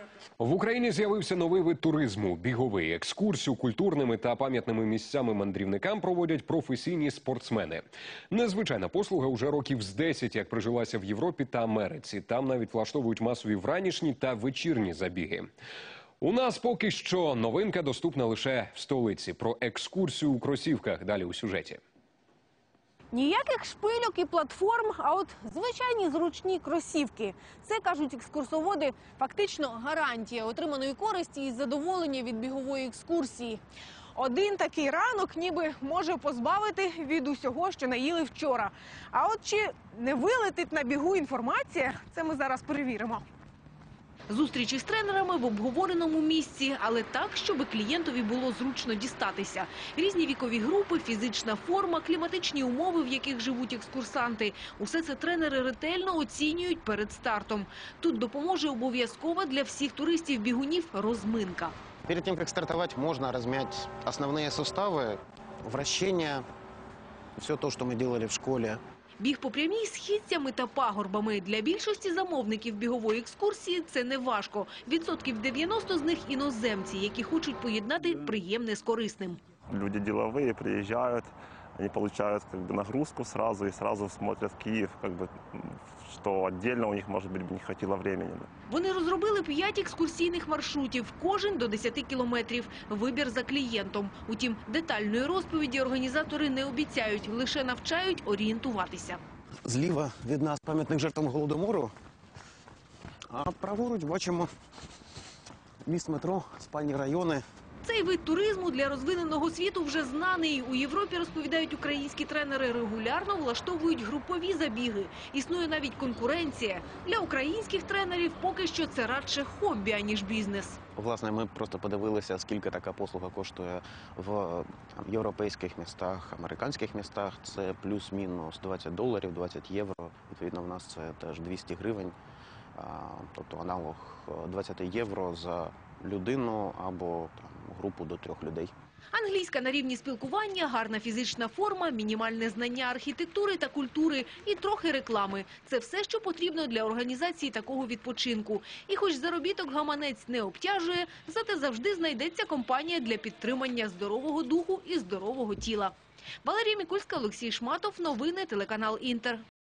В Україні з'явився новий вид туризму – біговий. Екскурсію культурними та пам'ятними місцями мандрівникам проводять професійні спортсмени. Незвичайна послуга уже років з 10, як прижилася в Європі та Америці. Там навіть влаштовують масові вранішні та вечірні забіги. У нас поки що новинка доступна лише в столиці. Про екскурсію у кросівках далі у сюжеті. Ніяких шпильок і платформ, а от звичайні зручні кросівки. Це, кажуть екскурсоводи, фактично гарантія отриманої користі і задоволення від бігової екскурсії. Один такий ранок ніби може позбавити від усього, що наїли вчора. А от чи не вилетить на бігу інформація, це ми зараз перевіримо. Зустрічі з тренерами в обговореному місці, але так, щоб клієнтові було зручно дістатися. Різні вікові групи, фізична форма, кліматичні умови, в яких живуть екскурсанти. Усе це тренери ретельно оцінюють перед стартом. Тут допоможе обов'язкова для всіх туристів-бігунів розминка. Перед тем, как стартовать, можно размять основные суставы, вращения, все то, что мы делали в школе. Біг по прямій східцями та пагорбами. Для більшості замовників бігової екскурсії це не важко. Відсотків 90 з них – іноземці, які хочуть поєднати приємне з корисним. Люди деловые приезжают, они получают нагрузку сразу и сразу смотрят Киев, что отдельно у них, может быть, не хватило времени. Вони розробили 5 екскурсійних маршрутів, кожен до 10 кілометрів. Вибір за клієнтом. Утім, детальної розповіді організатори не обіцяють, лише навчають орієнтуватися. Зліва від нас пам'ятник жертвам Голодомору, а праворуч бачимо міст метро, спальні райони. Цей вид туризму для розвиненого світу вже знаний. У Європі, розповідають українські тренери, регулярно влаштовують групові забіги. Існує навіть конкуренція. Для українських тренерів поки що це радше хобі, аніж бізнес. Власне, ми просто подивилися, скільки така послуга коштує в європейських містах, американських містах. Це плюс-мінус $20, 20 євро. Відповідно, в нас це теж 200 гривень. Тобто аналог 20 євро за людину або групу до 3 людей. Англійська на рівні спілкування, гарна фізична форма, мінімальне знання архітектури та культури і трохи реклами. Це все, що потрібно для організації такого відпочинку. І хоч заробіток гаманець не обтяжує, зате завжди знайдеться компанія для підтримання здорового духу і здорового тіла. Валерія Мікульська, Олексій Шматов. Новини телеканал Інтер.